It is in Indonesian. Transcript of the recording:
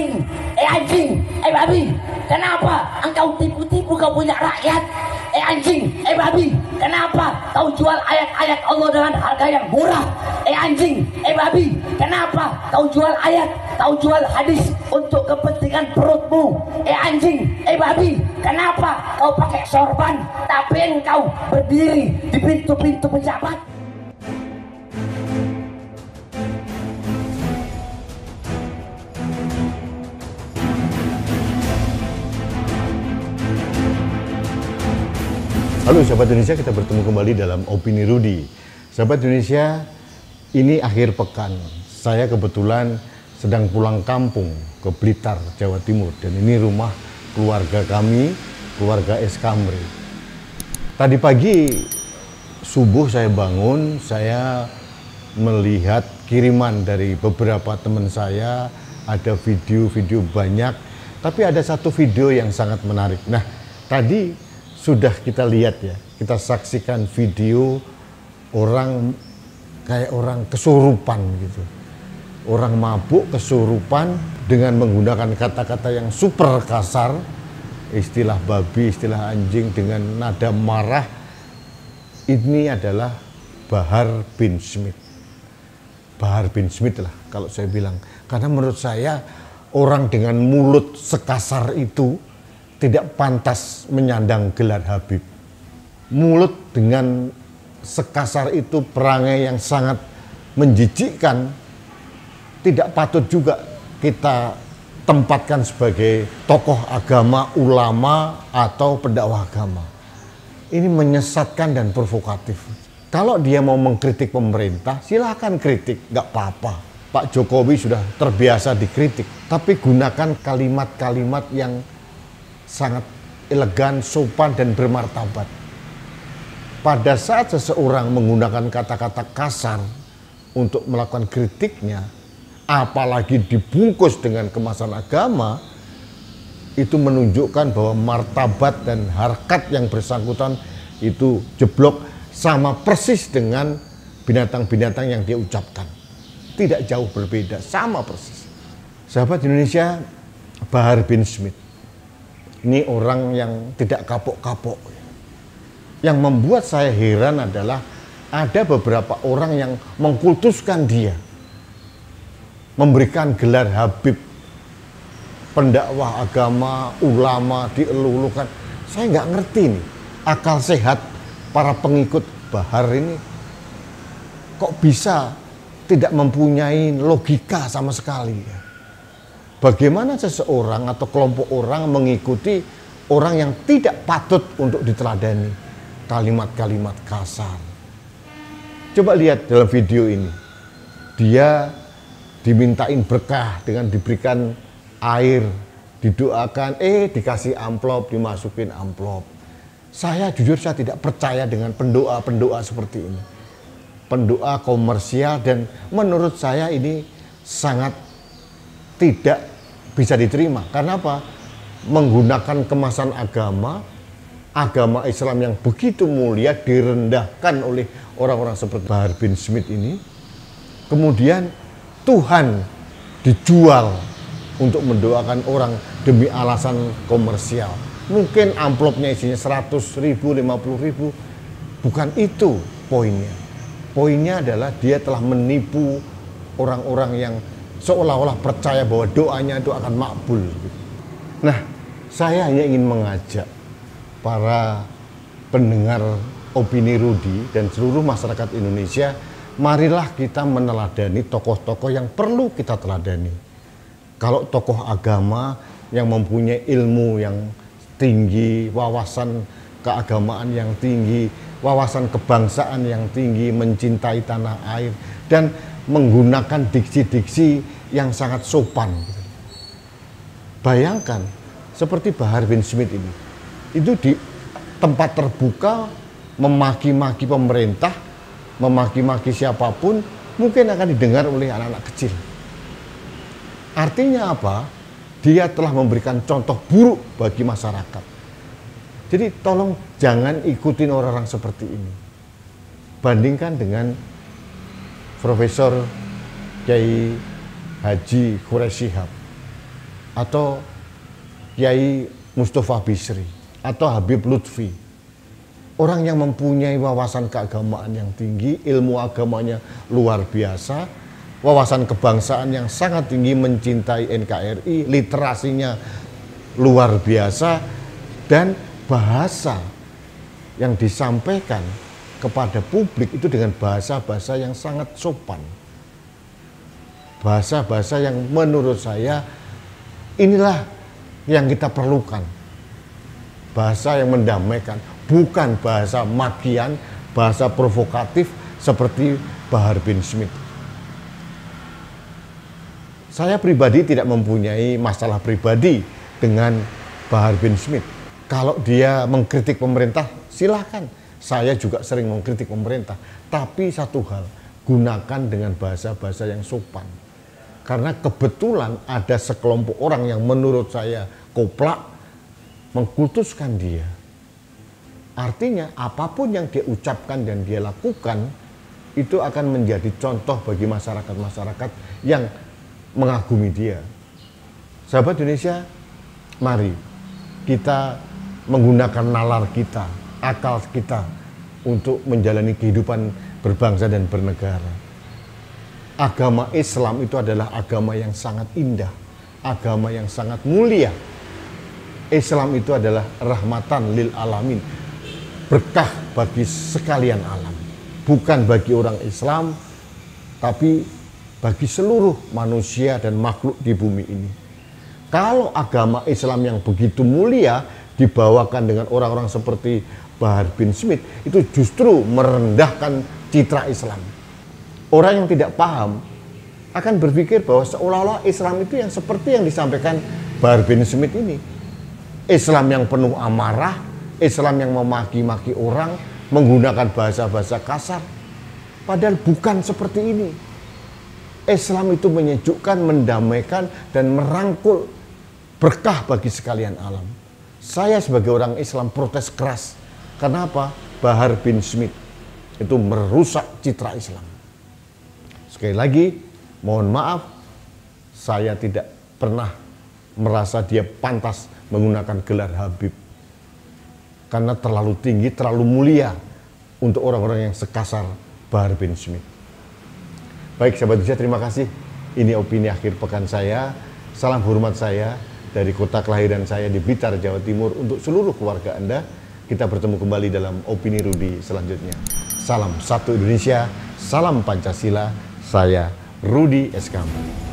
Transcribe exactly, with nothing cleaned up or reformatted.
anjing, eh anjing, eh babi, kenapa engkau tipu-tipu kau punya rakyat? Eh anjing, eh babi, kenapa kau jual ayat-ayat Allah dengan harga yang murah? Eh anjing, eh babi, kenapa kau jual ayat, kau jual hadis untuk kepentingan perutmu? Eh anjing, eh babi, kenapa kau pakai sorban tapi engkau berdiri di pintu-pintu pejabat? Halo sahabat Indonesia, kita bertemu kembali dalam Opini Rudy. Sahabat Indonesia, ini akhir pekan. Saya kebetulan sedang pulang kampung ke Blitar, Jawa Timur. Dan ini rumah keluarga kami, keluarga S. Kamri. Tadi pagi subuh saya bangun, saya melihat kiriman dari beberapa teman saya. Ada video-video banyak, tapi ada satu video yang sangat menarik. Nah, tadi sudah kita lihat ya, kita saksikan video orang kayak orang kesurupan gitu. Orang mabuk kesurupan dengan menggunakan kata-kata yang super kasar, istilah babi, istilah anjing dengan nada marah. Ini adalah Bahar bin Smith. Bahar bin Smith lah kalau saya bilang. Karena menurut saya orang dengan mulut sekasar itu tidak pantas menyandang gelar Habib. Mulut dengan sekasar itu, perangai yang sangat menjijikkan, tidak patut juga kita tempatkan sebagai tokoh agama, ulama, atau pendakwah agama. Ini menyesatkan dan provokatif. Kalau dia mau mengkritik pemerintah, silahkan kritik, nggak apa-apa. Pak Jokowi sudah terbiasa dikritik, tapi gunakan kalimat-kalimat yang sangat elegan, sopan, dan bermartabat. Pada saat seseorang menggunakan kata-kata kasar untuk melakukan kritiknya, apalagi dibungkus dengan kemasan agama, itu menunjukkan bahwa martabat dan harkat yang bersangkutan itu jeblok, sama persis dengan binatang-binatang yang dia ucapkan. Tidak jauh berbeda, sama persis. Sahabat Indonesia, Bahar bin Smith ini orang yang tidak kapok-kapok. Yang membuat saya heran adalah ada beberapa orang yang mengkultuskan dia, memberikan gelar Habib, pendakwah agama, ulama, dielulukan. Saya nggak ngerti nih, akal sehat para pengikut Bahar ini kok bisa tidak mempunyai logika sama sekali. Bagaimana seseorang atau kelompok orang mengikuti orang yang tidak patut untuk diteladani, kalimat-kalimat kasar. Coba lihat dalam video ini, dia dimintain berkah dengan diberikan air, didoakan, eh dikasih amplop, dimasukin amplop. Saya jujur saya tidak percaya dengan pendoa-pendoa seperti ini. Pendoa komersial, dan menurut saya ini sangat tidak bisa diterima. Karena apa? Menggunakan kemasan agama, agama Islam yang begitu mulia direndahkan oleh orang-orang seperti Bahar bin Smith ini. Kemudian Tuhan dijual untuk mendoakan orang demi alasan komersial. Mungkin amplopnya isinya seratus ribu, lima puluh ribu. Bukan itu poinnya. Poinnya adalah dia telah menipu orang-orang yang seolah-olah percaya bahwa doanya itu akan makbul. Nah, saya hanya ingin mengajak para pendengar Opini Rudy dan seluruh masyarakat Indonesia, marilah kita meneladani tokoh-tokoh yang perlu kita teladani. Kalau tokoh agama yang mempunyai ilmu yang tinggi, wawasan keagamaan yang tinggi, wawasan kebangsaan yang tinggi, mencintai tanah air, dan menggunakan diksi-diksi yang sangat sopan. Bayangkan seperti Bahar bin Smith ini, itu di tempat terbuka memaki-maki pemerintah, memaki-maki siapapun, mungkin akan didengar oleh anak-anak kecil. Artinya apa? Dia telah memberikan contoh buruk bagi masyarakat. Jadi tolong jangan ikutin orang-orang seperti ini. Bandingkan dengan Profesor Kiai Haji Quraish Shihab. atau Kiai Mustafa Bisri atau Habib Lutfi, orang yang mempunyai wawasan keagamaan yang tinggi, ilmu agamanya luar biasa, wawasan kebangsaan yang sangat tinggi, mencintai N K R I, literasinya luar biasa, dan bahasa yang disampaikan kepada publik itu dengan bahasa-bahasa yang sangat sopan. Bahasa-bahasa yang menurut saya inilah yang kita perlukan. Bahasa yang mendamaikan, bukan bahasa makian, bahasa provokatif seperti Bahar bin Smith. Saya pribadi tidak mempunyai masalah pribadi dengan Bahar bin Smith. Kalau dia mengkritik pemerintah, silahkan. Saya juga sering mengkritik pemerintah. Tapi satu hal, gunakan dengan bahasa-bahasa yang sopan. Karena kebetulan ada sekelompok orang yang menurut saya koplak mengkultuskan dia. Artinya apapun yang dia ucapkan dan dia lakukan itu akan menjadi contoh bagi masyarakat-masyarakat yang mengagumi dia. Sahabat Indonesia, mari kita menggunakan nalar kita, akal kita untuk menjalani kehidupan berbangsa dan bernegara. Agama Islam itu adalah agama yang sangat indah, agama yang sangat mulia. Islam itu adalah rahmatan lil alamin, berkah bagi sekalian alam. Bukan bagi orang Islam, tapi bagi seluruh manusia dan makhluk di bumi ini. Kalau agama Islam yang begitu mulia dibawakan dengan orang-orang seperti Bahar bin Smith, itu justru merendahkan citra Islam. Orang yang tidak paham akan berpikir bahwa seolah-olah Islam itu yang seperti yang disampaikan Bahar bin Smith ini. Islam yang penuh amarah, Islam yang memaki-maki orang, menggunakan bahasa-bahasa kasar. Padahal bukan seperti ini. Islam itu menyejukkan, mendamaikan, dan merangkul berkah bagi sekalian alam. Saya sebagai orang Islam protes keras. Kenapa? Bahar bin Smith itu merusak citra Islam. Sekali lagi, mohon maaf, saya tidak pernah merasa dia pantas menggunakan gelar Habib. Karena terlalu tinggi, terlalu mulia untuk orang-orang yang sekasar Bahar bin Smith. Baik, sahabat Indonesia, terima kasih. Ini opini akhir pekan saya. Salam hormat saya dari kota kelahiran saya di Blitar, Jawa Timur untuk seluruh keluarga Anda. Kita bertemu kembali dalam opini Rudi selanjutnya. Salam satu Indonesia, salam Pancasila. Saya Rudi Eskam.